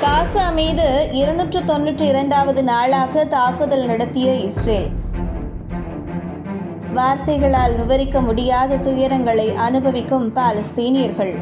காசா மீது 292வது நாளாக தாக்குதல் நடத்திய இஸ்ரேல். வார்த்தைகளால் விவரிக்க முடியாத துயரங்களை அனுபவிக்கும் பாலஸ்தீனியர்கள்.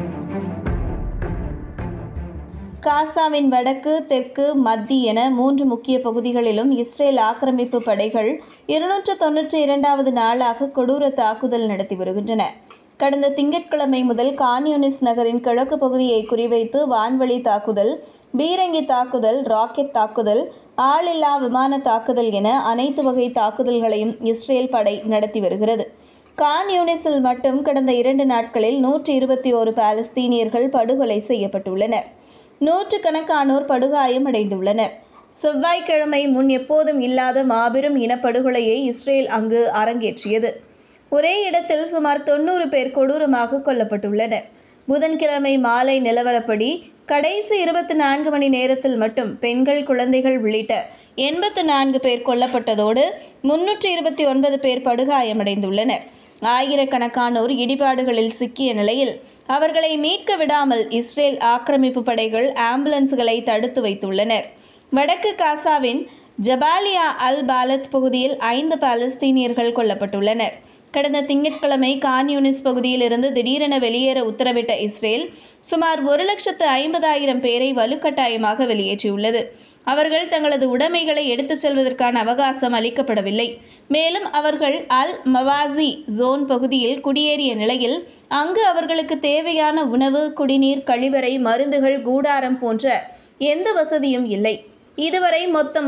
காசாவின் வடக்கு, தெற்கு, மத்திய என 3 முக்கிய பகுதிகளிலும் இஸ்ரேல் ஆக்கிரமிப்பு படைகள் 292வது நாளாக கொடூர தாக்குதல் நடத்தி வருகின்றன. கடந்த திங்கட்கிழமை முதல் கான் யூனிஸ் நகரின் கிழக்கு பகுதியை குறிவைத்து வான்வழி தாக்குதல், பீரங்கி தாக்குதல், ராக்கெட் தாக்குதல், ஆளில்லா விமான தாக்குதல் என அனைத்து வகை தாக்குதல்களையும் இஸ்ரேல் படை நடத்தி வருகிறது. கான் யூனிஸில் மட்டும் கடந்த 2 நாட்களில் 121 பாலஸ்தீனியர்கள் படுகொலை செய்யப்பட்டுள்ளனர். நூற்றுக்கணக்கானோர் படுகாயமடைந்துள்ளனர். செவ்வாய்க்கிழமை முன் எப்போதும் இல்லாத மாபெரும் இனப்படுகொலையை இஸ்ரேல் அங்கு அரங்கேற்றியது. ஒரே இடத்தில் சுமார் 90 பேர் கொடூரமாக கொல்லப்பட்டுள்ளனர். புதன்கிழமை மாலை நிலவரப்படி கடைசி 24 மணி நேரத்தில் மட்டும் பெண்கள், குழந்தைகள் உள்ளிட்ட 84 பேர் கொல்லப்பட்டதோடு 329 பேர் படுகாயமடைந்துள்ளனர். ஆயிரக்கணக்கானோர் இடிபாடுகளில் சிக்கிய நிலையில் அவர்களை மீட்க விடாமல் இஸ்ரேல் ஆக்கிரமிப்பு படைகள் ஆம்புலன்ஸ்களை தடுத்து வைத்துள்ளனர். வடக்கு காசாவின் ஜபாலியா அல் பாலத் பகுதியில் 5 பாலஸ்தீனியர்கள் கொல்லப்பட்டுள்ளனர். கடந்த திங்கட்கிழமை கான் யூனிஸ் பகுதியில் இருந்து திடீரென வெளியேற உத்தரவிட்ட இஸ்ரேல் சுமார் 1,50,000 பேரை வலுக்கட்டாயமாக வெளியேற்றியுள்ளது. அவர்கள் தங்களது உடைமைகளை எடுத்துச் செல்வதற்கான அவகாசம் அளிக்கப்படவில்லை. மேலும் அவர்கள் அல் மவாசி ஜோன் பகுதியில் குடியேறிய நிலையில் அங்கு அவர்களுக்கு தேவையான உணவு, குடிநீர், கழிவறை, மருந்துகள், கூடாரம் போன்ற எந்த வசதியும் இல்லை. இதுவரை மொத்தம்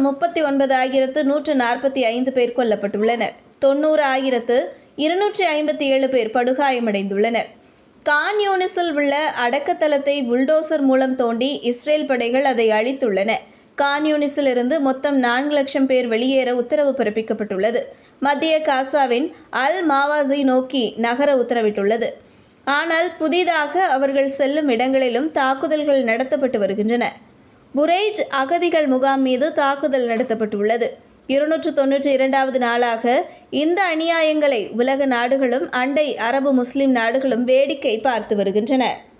39,145 பேர் கொல்லப்பட்டுள்ளனர். 90,257 பேர் படுகாயமடைந்துள்ளனர். கான் யூனிஸில் உள்ள அடக்கத்தளத்தை புல்டோசர் மூலம் தோண்டி இஸ்ரேல் படைகள் அதை அழித்துள்ளன. கான் யூனிஸில் இருந்து மொத்தம் 4 லட்சம் பேர் வெளியேற உத்தரவு பிறப்பிக்கப்பட்டுள்ளது. மத்திய காசாவின் அல் மாவாசி நோக்கி நகர உத்தரவிட்டுள்ளது. ஆனால் புதிதாக அவர்கள் செல்லும் இடங்களிலும் தாக்குதல்கள் நடத்தப்பட்டு வருகின்றன. புரேஜ் அகதிகள் முகாம் மீது தாக்குதல் நடத்தப்பட்டுள்ளது. 292வது நாளாக இந்த அநியாயங்களை உலக நாடுகளும் அண்டை அரபு முஸ்லிம் நாடுகளும் வேடிக்கை பார்த்து வருகின்றன.